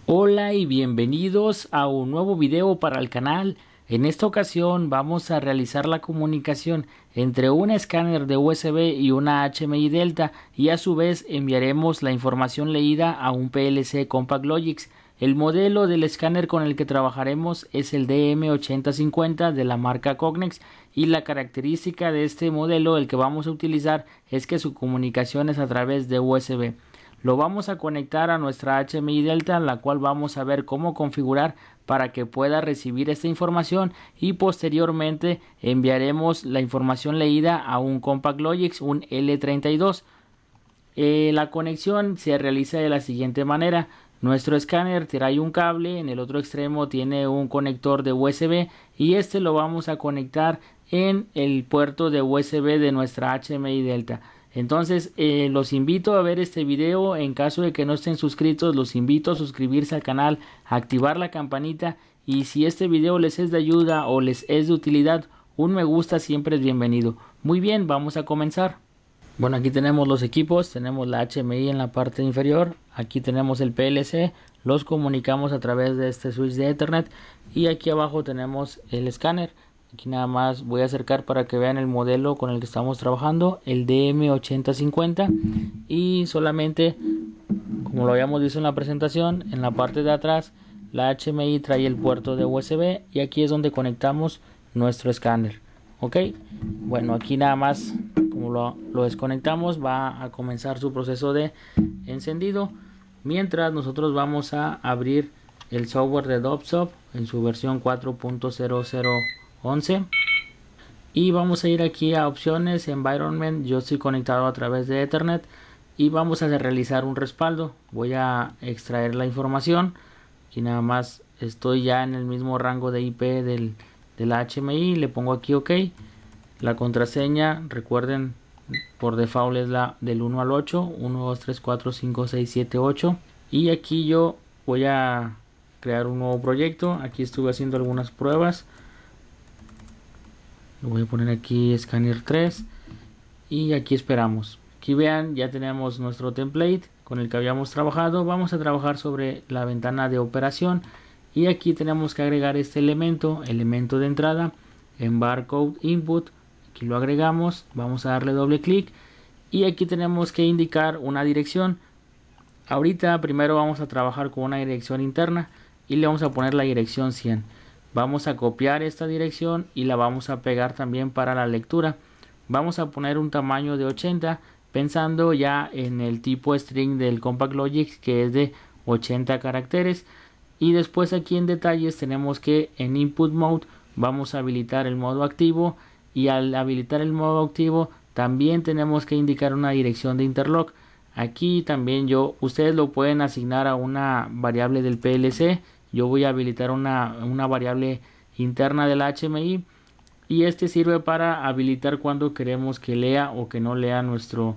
Hola y bienvenidos a un nuevo video para el canal. En esta ocasión vamos a realizar la comunicación entre un escáner de USB y una HMI Delta, y a su vez enviaremos la información leída a un PLC Compact Logix. El modelo del escáner con el que trabajaremos es el DM8050 de la marca Cognex, y la característica de este modelo, el que vamos a utilizar, es que su comunicación es a través de USB. Lo vamos a conectar a nuestra HMI Delta, la cual vamos a ver cómo configurar para que pueda recibir esta información, y posteriormente enviaremos la información leída a un Compact Logix, un L32. La conexión se realiza de la siguiente manera. Nuestro escáner trae un cable, en el otro extremo tiene un conector de USB, y este lo vamos a conectar en el puerto de USB de nuestra HMI Delta. Entonces los invito a ver este video. En caso de que no estén suscritos, los invito a suscribirse al canal, a activar la campanita, y si este video les es de ayuda o les es de utilidad, un me gusta siempre es bienvenido. Muy bien, vamos a comenzar. Bueno, aquí tenemos los equipos, tenemos la HMI en la parte inferior, aquí tenemos el PLC, los comunicamos a través de este switch de Ethernet, y aquí abajo tenemos el escáner. Aquí nada más voy a acercar para que vean el modelo con el que estamos trabajando, el DM8050, y solamente, como lo habíamos visto en la presentación, en la parte de atrás la HMI trae el puerto de USB, y aquí es donde conectamos nuestro escáner. Ok, bueno, aquí nada más, como lo desconectamos, va a comenzar su proceso de encendido, mientras nosotros vamos a abrir el software de Dobsop en su versión 4.0011, y vamos a ir aquí a opciones, environment. Yo estoy conectado a través de Ethernet y vamos a realizar un respaldo. Voy a extraer la información. Aquí nada más estoy ya en el mismo rango de IP de la HMI, le pongo aquí OK. La contraseña, recuerden, por default es la del 1 al 8, 1 2 3 4 5 6 7 8, y aquí yo voy a crear un nuevo proyecto. Aquí estuve haciendo algunas pruebas. Lo voy a poner aquí Scanner 3, y aquí esperamos. Aquí vean, ya tenemos nuestro template con el que habíamos trabajado. Vamos a trabajar sobre la ventana de operación, y aquí tenemos que agregar este elemento de entrada en barcode input. Aquí lo agregamos, vamos a darle doble clic, y aquí tenemos que indicar una dirección. Ahorita primero vamos a trabajar con una dirección interna, y le vamos a poner la dirección 100. Vamos a copiar esta dirección y la vamos a pegar también para la lectura. Vamos a poner un tamaño de 80, pensando ya en el tipo string del Compact Logix, que es de 80 caracteres. Y después aquí en detalles tenemos que en input mode vamos a habilitar el modo activo, y al habilitar el modo activo también tenemos que indicar una dirección de interlock. Aquí también ustedes lo pueden asignar a una variable del PLC. Yo voy a habilitar una variable interna de la HMI, y este sirve para habilitar cuando queremos que lea o que no lea nuestro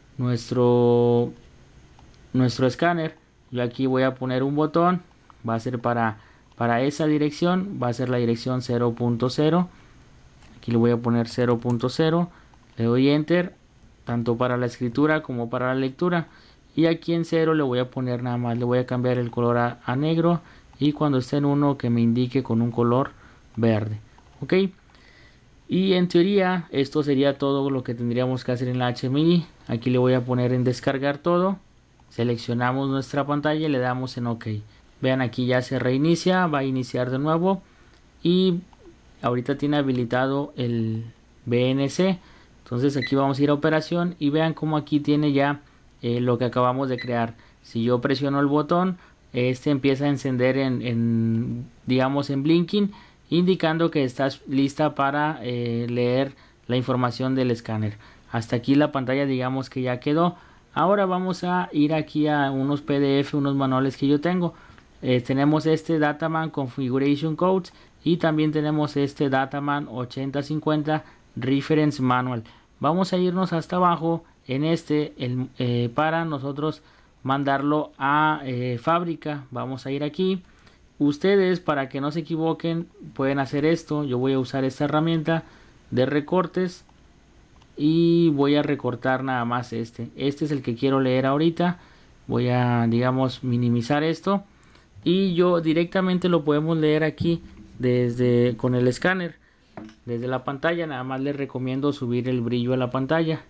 escáner. Yo aquí voy a poner un botón, va a ser para esa dirección, va a ser la dirección 0.0. Aquí le voy a poner 0.0, le doy enter, tanto para la escritura como para la lectura, y aquí en 0 le voy a poner nada más, le voy a cambiar el color a negro, y cuando esté en 1 que me indique con un color verde. Ok, y en teoría esto sería todo lo que tendríamos que hacer en la HMI. Aquí le voy a poner en descargar todo, seleccionamos nuestra pantalla y le damos en OK. Vean, aquí ya se reinicia, va a iniciar de nuevo, y ahorita tiene habilitado el BNC. Entonces aquí vamos a ir a operación, y vean como aquí tiene ya lo que acabamos de crear. Si yo presiono el botón, este empieza a encender digamos en blinking, indicando que estás lista para leer la información del escáner. Hasta aquí la pantalla, digamos que ya quedó. Ahora vamos a ir aquí a unos PDF, unos manuales que yo tengo. Tenemos este Dataman Configuration Codes, y también tenemos este Dataman 8050 Reference Manual. Vamos a irnos hasta abajo en para nosotros mandarlo a fábrica. Vamos a ir aquí. Ustedes, para que no se equivoquen, pueden hacer esto. Yo voy a usar esta herramienta de recortes, y voy a recortar nada más este es el que quiero leer ahorita. Voy a, digamos, minimizar esto, y yo directamente lo podemos leer aquí desde con el escáner desde la pantalla. Nada más les recomiendo subir el brillo a la pantalla.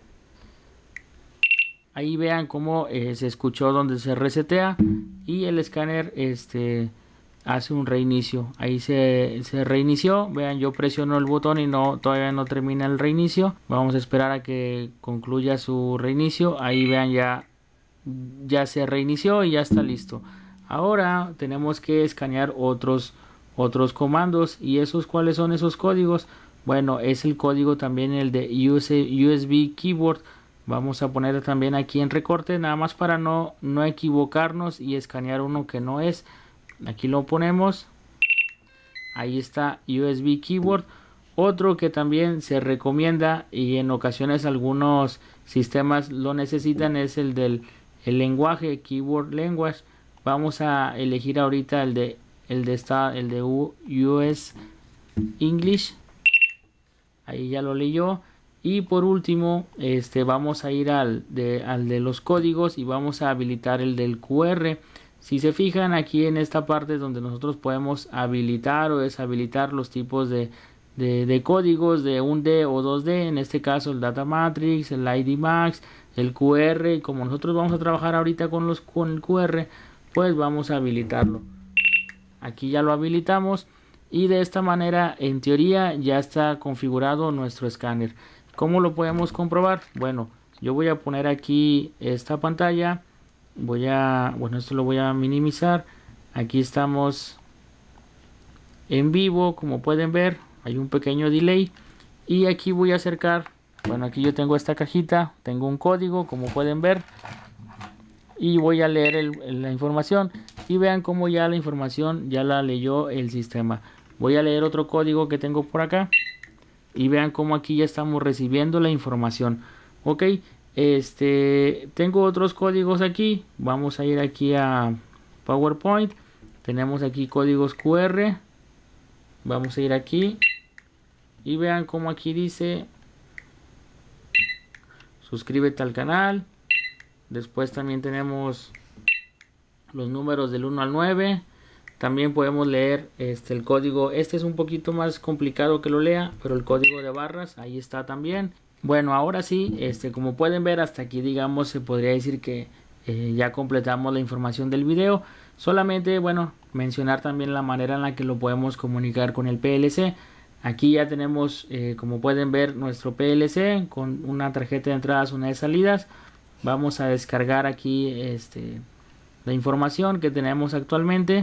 Ahí vean cómo se escuchó donde se resetea y el escáner hace un reinicio. Ahí se reinició. Vean, yo presiono el botón y todavía no termina el reinicio. Vamos a esperar a que concluya su reinicio. Ahí vean, ya se reinició y ya está listo. Ahora tenemos que escanear otros comandos. ¿Y cuáles son esos códigos? Bueno, es el código también el de USB Keyboard. Vamos a poner también aquí en recorte, nada más para no equivocarnos y escanear uno que no es. Aquí lo ponemos. Ahí está USB Keyboard. Otro que también se recomienda y en ocasiones algunos sistemas lo necesitan es el del lenguaje Keyboard Language. Vamos a elegir ahorita el de US English. Ahí ya lo leyó. Y por último, vamos a ir al de los códigos y vamos a habilitar el del QR. Si se fijan aquí en esta parte donde nosotros podemos habilitar o deshabilitar los tipos de códigos de 1D o 2D, en este caso el Data Matrix, el ID Max, el QR. Como nosotros vamos a trabajar ahorita con el QR, pues vamos a habilitarlo. Aquí ya lo habilitamos y de esta manera en teoría ya está configurado nuestro escáner. ¿Cómo lo podemos comprobar? Bueno, yo voy a poner aquí esta pantalla. Esto lo voy a minimizar. Aquí estamos en vivo, como pueden ver. Hay un pequeño delay. Y aquí voy a acercar. Bueno, aquí yo tengo esta cajita. Tengo un código, como pueden ver. Y voy a leer la información. Y vean cómo ya la información ya la leyó el sistema. Voy a leer otro código que tengo por acá. Y vean cómo aquí ya estamos recibiendo la información. Ok, tengo otros códigos aquí. Vamos a ir aquí a PowerPoint. Tenemos aquí códigos QR. Vamos a ir aquí. Y vean cómo aquí dice: suscríbete al canal. Después también tenemos los números del 1 al 9. También podemos leer el código. Este es un poquito más complicado que lo lea, pero el código de barras ahí está también. Bueno, ahora sí, como pueden ver, hasta aquí digamos se podría decir que ya completamos la información del video. Solamente, bueno, mencionar también la manera en la que lo podemos comunicar con el PLC. Aquí ya tenemos, como pueden ver, nuestro PLC con una tarjeta de entradas, una de salidas. Vamos a descargar aquí la información que tenemos actualmente.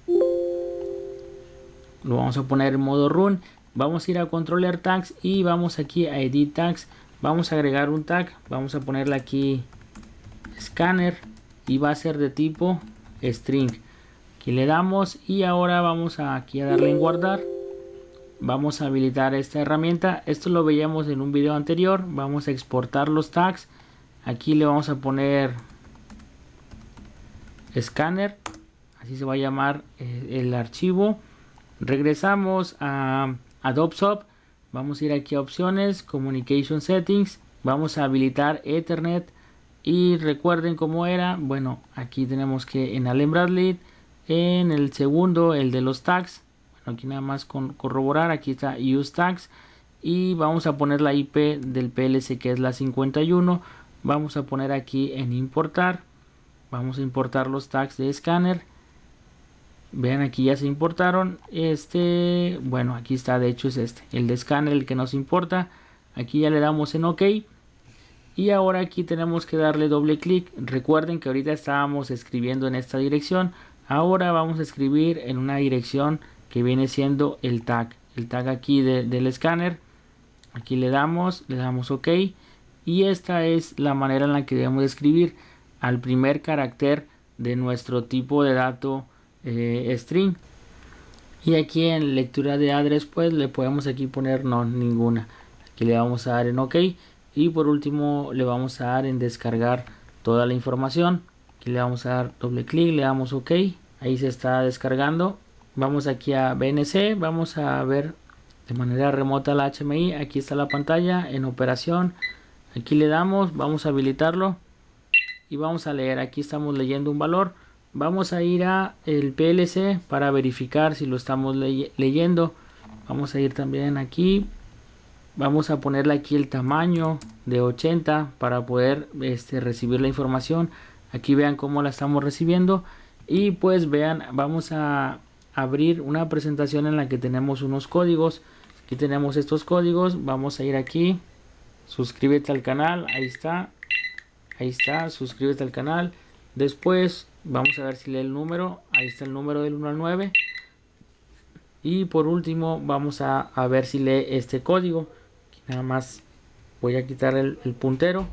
Lo vamos a poner en modo run. Vamos a ir a controller tags y vamos aquí a edit tags. Vamos a agregar un tag. Vamos a ponerle aquí scanner y va a ser de tipo string. Aquí le damos y ahora vamos aquí a darle en guardar. Vamos a habilitar esta herramienta. Esto lo veíamos en un video anterior. Vamos a exportar los tags. Aquí le vamos a poner scanner. Así se va a llamar el archivo. Regresamos a Adobe Shop. Vamos a ir aquí a opciones, Communication Settings. Vamos a habilitar Ethernet. Y recuerden cómo era. Bueno, aquí tenemos que en Allen Bradley, en el segundo, el de los tags. Bueno, aquí nada más con corroborar. Aquí está Use Tags. Y vamos a poner la IP del PLC, que es la 51. Vamos a poner aquí en importar. Vamos a importar los tags de escáner. Vean, aquí ya se importaron. Bueno, aquí está, de hecho es el de escáner el que nos importa. Aquí ya le damos en OK. Y ahora aquí tenemos que darle doble clic. Recuerden que ahorita estábamos escribiendo en esta dirección. Ahora vamos a escribir en una dirección que viene siendo el tag. El tag aquí del escáner. Aquí le damos OK. Y esta es la manera en la que debemos escribir al primer carácter de nuestro tipo de dato string. Y aquí en lectura de address pues le podemos aquí poner no, ninguna. Aquí le vamos a dar en OK. Y por último le vamos a dar en descargar toda la información. Aquí le vamos a dar doble clic, le damos OK. Ahí se está descargando. Vamos aquí a BNC. Vamos a ver de manera remota la HMI. Aquí está la pantalla en operación. Aquí le damos, vamos a habilitarlo. Y vamos a leer. Aquí estamos leyendo un valor. vamos a ir a el PLC para verificar si lo estamos leyendo. Vamos a ir también aquí, vamos a ponerle aquí el tamaño de 80 para poder recibir la información. Aquí vean cómo la estamos recibiendo y pues vean, vamos a abrir una presentación en la que tenemos unos códigos. Aquí tenemos estos códigos, vamos a ir aquí, suscríbete al canal, ahí está, suscríbete al canal. Después vamos a ver si lee el número, ahí está el número del 1 al 9. Y por último vamos a ver si lee este código. Aquí nada más voy a quitar el puntero.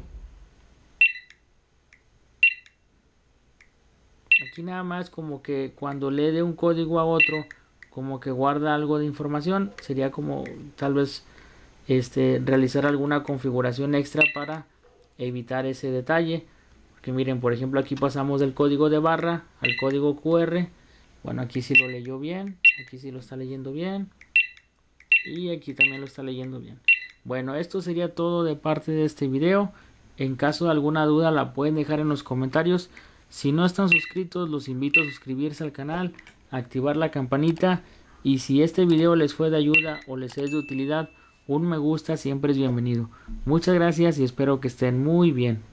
Aquí nada más como que cuando lee de un código a otro, como que guarda algo de información. Sería como tal vez realizar alguna configuración extra para evitar ese detalle. Porque miren, por ejemplo, aquí pasamos del código de barra al código QR. Bueno, aquí sí lo leyó bien, aquí sí lo está leyendo bien y aquí también lo está leyendo bien. Bueno, esto sería todo de parte de este video. En caso de alguna duda la pueden dejar en los comentarios. Si no están suscritos, los invito a suscribirse al canal, a activar la campanita, y si este video les fue de ayuda o les es de utilidad, un me gusta siempre es bienvenido. Muchas gracias y espero que estén muy bien.